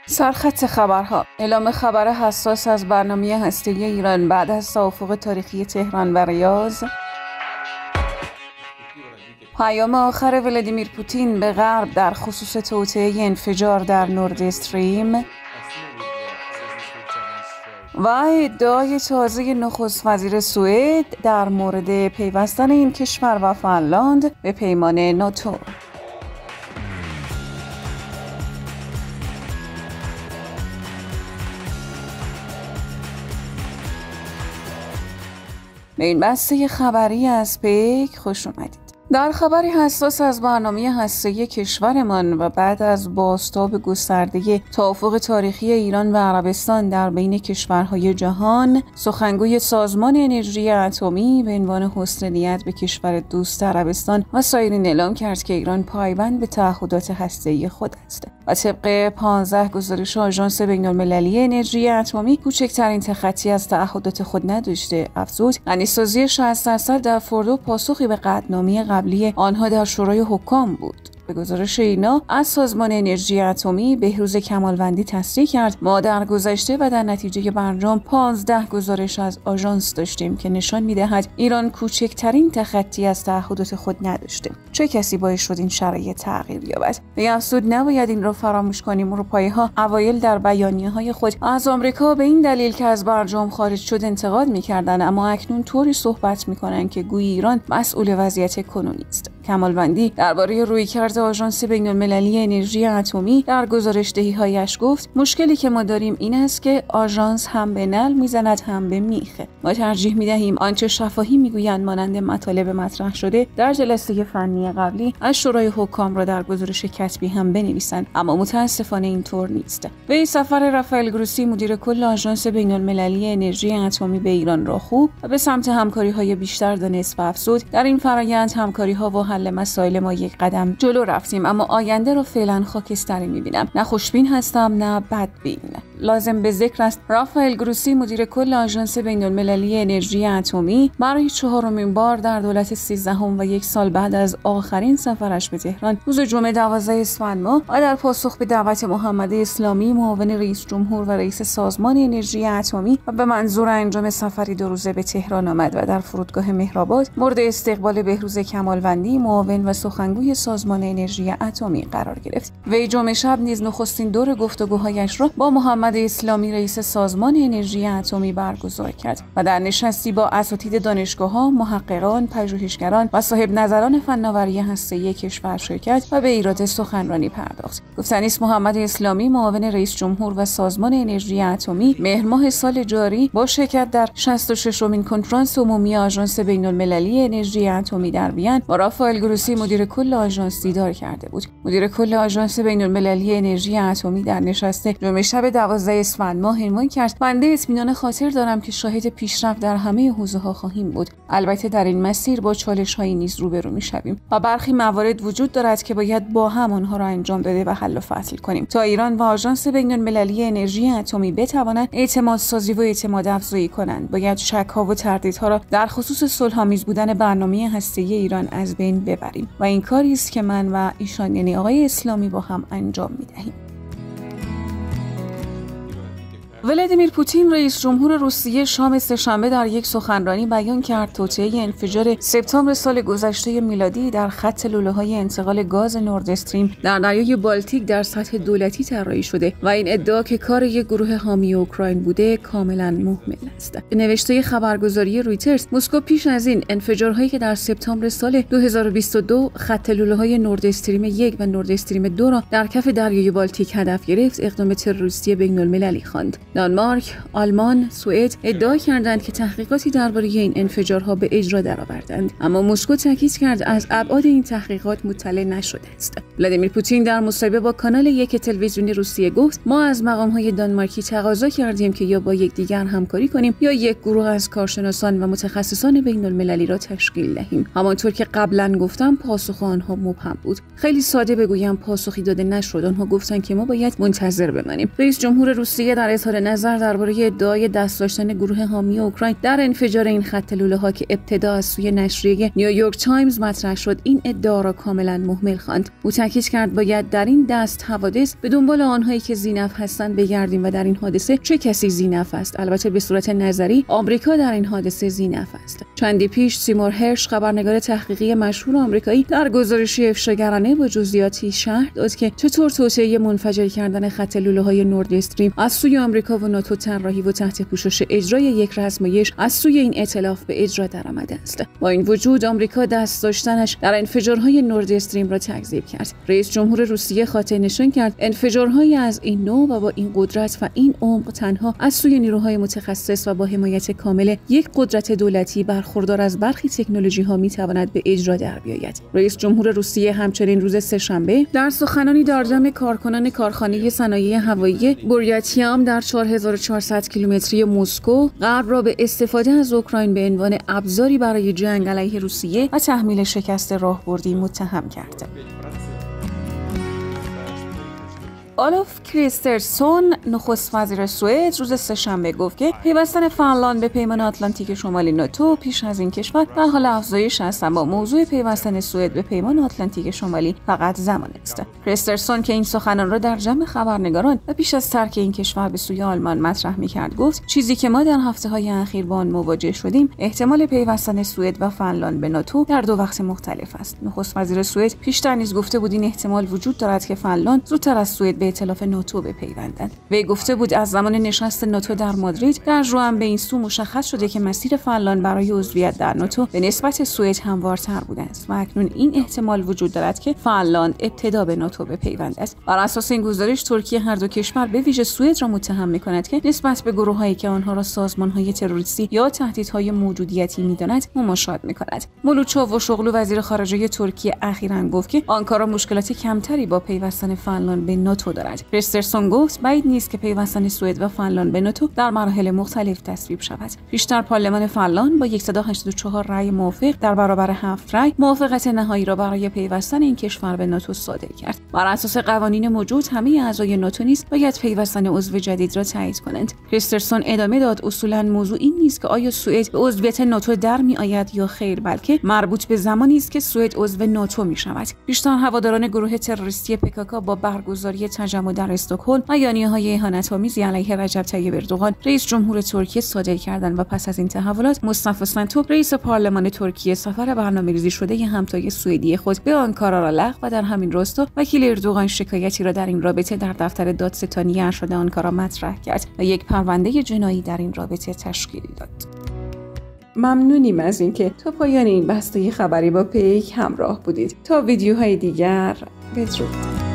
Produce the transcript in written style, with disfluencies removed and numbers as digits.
سرخط خبرها: اعلام خبر حساس از برنامه هسته‌ای ایران بعد از توافق تاریخی تهران و ریاض. پیام آخر ولادیمیر پوتین به غرب در خصوص توطئه انفجار در نورد استریم و ادعای تازه نخست وزیر سوئد در مورد پیوستن این کشور و فنلاند به پیمان ناتو. به این بسته خبری از پیک خوش اومدید. در خبری حساس از برنامه هسته‌ای کشورمان و بعد از بازتاب گسترده توافق تاریخی ایران و عربستان در بین کشورهای جهان، سخنگوی سازمان انرژی اتمی به عنوان حسن نیت به کشور دوست عربستان و سایرین اعلام کرد که ایران پایبند به تعهدات هسته‌ای خود است و طبق 15 گزارش آژانس بین‌المللی انرژی اتمی کوچکترین تخطی از تعهدات خود نداشته. افزود غنی‌سازی 60% در فوردو پاسخی به قطعنامه قبلی آنها در شورای حکام بود. به گزارش اینا از سازمان انرژی اتمی بهروز کمالوندی تصریح کرد: ما در گذشته و در نتیجه برجام 15 گزارش از آژانس داشتیم که نشان می‌دهد ایران کوچکترین تخطی از تعهدات خود نداشته. چه کسی باعث شد این شرایط تغییر یابد؟ به افزود نباید این را فراموش کنیم. اروپایی‌ها اوایل در بیانیه‌های خود از آمریکا به این دلیل که از برجام خارج شد انتقاد می‌کردند، اما اکنون طوری صحبت می‌کنند که گویی ایران مسئول وضعیت کنونی است. کمالوندی درباره رویکرد آژانس بین‌المللی انرژی اتمی در گزارش‌دهی‌هایش گفت: مشکلی که ما داریم این است که آژانس هم به نل میزند هم به میخ. ما ترجیح می‌دهیم آنچه شفاهی میگویند مانند مطالب مطرح شده در جلسه فنی قبلی از شورای حکام را در گزارش کتبی هم بنویسند، اما متاسفانه اینطور نیست. به این سفر رافائل گروسی مدیر کل آژانس بین‌المللی انرژی اتمی به ایران را خوب و به سمت همکاری‌های بیشتر دانست و افزود در این فرآیند همکاری‌ها و حل مسائل ما یک قدم جلو رفتیم، اما آینده رو فعلا خاکستری می‌بینم. نه خوشبین هستم نه بدبین. لازم به ذکر است رافائل گروسی مدیر کل آژانس بین‌المللی انرژی اتمی برای 4مین بار در دولت 13 و یک سال بعد از آخرین سفرش به تهران روز جمعه 12 اسفند ماه و در پاسخ به دعوت محمد اسلامی معاون رئیس جمهور و رئیس سازمان انرژی اتمی و به منظور انجام سفری 2 روزه به تهران آمد و در فرودگاه مهرآباد مورد استقبال بهروز کمالوندی معاون و سخنگوی سازمان انرژی اتمی قرار گرفت. وی جمعه شب نیز نخستین دور گفتگوهایش را با محمد اسلامی رئیس سازمان انرژی اتمی برگزار کرد و در نشستی با اساتید دانشگاه‌ها، محققان، پژوهشگران و صاحب نظران فناوری هسته‌ای کشور شرکت و به ایراد سخنرانی پرداخت. گفتنی است محمد اسلامی معاون رئیس جمهور و سازمان انرژی اتمی مهر ماه سال جاری با شرکت در 66مین کنفرانس عمومی آژانس بین‌المللی انرژی اتمی در وین با رافائل گروسی مدیر کل آژانس دیدار کرده بود. مدیر کل آژانس بین‌المللی انرژی اتمی در نشست جمعه شب 12 اسفند ماه عنوان کرد: بنده اطمینان خاطر دارم که شاهد پیشرفت در همه حوزه‌ها خواهیم بود. البته در این مسیر با چالش‌هایی نیز روبرو می‌شویم و برخی موارد وجود دارد که باید با هم آنها را انجام داده و حل و فصل کنیم تا ایران و آژانس بین‌المللی انرژی اتمی بتوانند اعتمادسازی و اعتماد افزایی کنند. باید شک‌ها و تردیدها را در خصوص صلح‌آمیز بودن برنامه هسته‌ای ایران از بین ببریم و این کاری است که من و ایشان یعنی آقای اسلامی با هم انجام می‌دهیم. ولادیمیر پوتین رئیس جمهور روسیه شام سه‌شنبه در یک سخنرانی بیان کرد توطئه انفجار سپتامبر سال گذشته میلادی در خط لوله‌های انتقال گاز نورد استریم در دریای بالتیک در سطح دولتی طراحی شده و این ادعا که کار یک گروه حامی اوکراین بوده کاملا مهمل است. به نوشته خبرگزاری رویترز، مسکو پیش از این انفجارهایی که در سپتامبر سال 2022 خط لوله‌های نورد استریم 1 و نورد استریم 2 را در کف دریای بالتیک هدف گرفت اقدام تروریستی بین‌المللی خواند. دانمارک، آلمان، سوئد ادعا کردند که تحقیقاتی درباره این انفجارها به اجرا درآوردند، اما مسکو تاکید کرد از ابعاد این تحقیقات مطلع نشده است. ولادیمیر پوتین در مصاحبه با کانال 1 تلویزیونی روسیه گفت: ما از مقام‌های دانمارکی تقاضا کردیم که یا با یکدیگر همکاری کنیم یا یک گروه از کارشناسان و متخصصان بین‌المللی را تشکیل دهیم. همانطور که قبلا گفتم پاسخ آنها مبهم بود. خیلی ساده بگویم پاسخی داده نشد. آنها گفتند که ما باید منتظر بمانیم. رئیس جمهور روسیه در اظهار نظر درباره ادعای دست داشتن گروه حامی اوکراین در انفجار این خط لوله‌ها که ابتدا از سوی نشریه نیویورک تایمز مطرح شد، این ادعا را کاملا مهمل خواند. او تاکید کرد باید در این دست حوادث به دنبال آنهایی که ذی‌نفع هستند بگردیم و در این حادثه چه کسی ذی‌نفع است. البته به صورت نظری آمریکا در این حادثه ذی‌نفع است. چندی پیش سیمور هرش، خبرنگار تحقیقی مشهور آمریکایی، در گزارشی افشاگرانه با جزئیاتی شرح داد که چطور توسعه منفجر کردن خط لوله‌های نورد استریم از سوی آمریکا و ناتو طراحی و تحت پوشش اجرای یک رزمایش از سوی این ائتلاف به اجرا درآمده است. با این وجود آمریکا دست داشتنش در انفجارهای نورد استریم را تکذیب کرد. رئیس جمهور روسیه خاطر نشان کرد انفجارهای از این نوع و با این قدرت و این عمق تنها از سوی نیروهای متخصص و با حمایت کامل یک قدرت دولتی برخوردار از برخی تکنولوژی‌ها می‌تواند به اجرا در بیاید. رئیس جمهور روسیه همچنین روز سه‌شنبه در سخنانی در جمع کارکنان کارخانه صنایع هوایی بوریاتیام در 4400 کیلومتری مسکو غرب را به استفاده از اوکراین به عنوان ابزاری برای جنگ علیه روسیه و تحمیل شکست راهبردی متهم کرد. آلوف کریسترسون، نخست وزیر سوئد، روز سه‌شنبه گفت که پیوستن فنلاند به پیمان آتلانتیک شمالی ناتو پیش از این کشور در حال افزایش است، اما موضوع پیوستن سوئد به پیمان آتلانتیک شمالی فقط زمان است. کریسترسون که این سخنان را در جمع خبرنگاران و پیش از ترک این کشور به سوی آلمان مطرح می‌کرد گفت چیزی که ما در هفته‌های اخیر با آن مواجه شدیم احتمال پیوستن سوئد و فنلاند به ناتو در دو وقت مختلف است. نخست وزیر سوئد پیشتر نیز گفته بود این احتمال وجود دارد که فنلاند زودتر از سوئد به ائتلاف ناتو بپیوندند. وی گفته بود از زمان نشست ناتو در مادرید در ژوئن به این سو مشخص شده که مسیر فنلاند برای عضویت در ناتو به نسبت سوئد هموارتر بوده است و اکنون این احتمال وجود دارد که فنلاند ابتدا به ناتو بپیوندد. بر اساس این گزارش ترکیه هر دو کشور به ویژه سوئد را متهم می‌کند که نسبت به گروه‌هایی که آنها را سازمان‌های تروریستی یا تهدیدهای موجودیتی می‌داند مماشات می‌کند. مولود چاوشوغلو وزیر خارجه ترکیه اخیراً گفت که آنکارا مشکلات کمتری با پیوستن فنلاند به ناتو دارد. کریسترسون گفت بعید نیست که پیوستن سوئد و فنلاند به ناتو در مراحل مختلف تصویب شود. پیشتر پارلمان فنلاند با 184 رأی موافق در برابر 7 رأی موافقت نهایی را برای پیوستن این کشور به ناتو صادر کرد. بر اساس قوانین موجود همه اعضای ناتو نیز باید پیوستن عضو جدید را تایید کنند. کریسترسون ادامه داد اصولا موضوع این نیست که آیا سوئد به عضویت ناتو در میآید یا خیر، بلکه مربوط به زمانی است که سوئد عضو ناتو میشود. پیشتر هواداران گروه تروریستی PKK با برگزاری تجمع در استکهلم بیانیه‌های اهانت‌آمیزی علیه رجب طیب اردوغان رئیس جمهور ترکیه صادر کردند و پس از این تحولات مصطفی سنتوب رئیس پارلمان ترکیه سفر برنامه‌ریزی شده همتای سوئدی خود به آنکارا را لغو و در همین راستا وکیل اردوغان شکایتی را در این رابطه در دفتر دادستانی ارشد آنکارا مطرح کرد و یک پرونده جنایی در این رابطه تشکیل داد. ممنونیم از اینکه تا پایان این بسته خبری با پیک همراه بودید. تا ویدیوهای دیگر بدرود.